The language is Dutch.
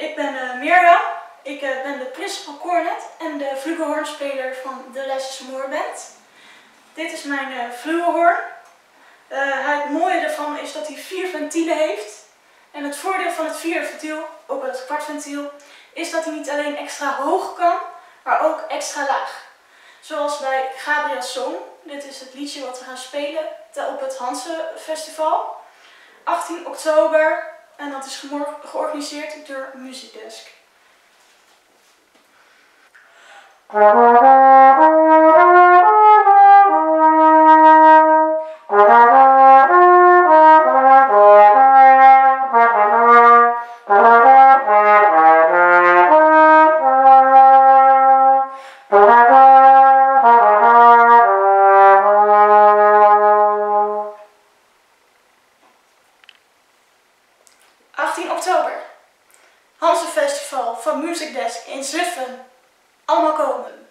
Ik ben Mirjam. Ik ben de principal cornet en de flugelhoornspeler van de Lesjes Moorband. Dit is mijn flugelhoorn. Het mooie ervan is dat hij 4 ventielen heeft. En het voordeel van het vierde ventiel, ook wel het kwartventiel, is dat hij niet alleen extra hoog kan, maar ook extra laag. Zoals bij Gabriel's Song. Dit is het liedje wat we gaan spelen op het Hanse Festival. 18 oktober en dat is georganiseerd door Music Desk. Oktober, Hanse Festival van Music Desk in Zutphen. Allemaal komen!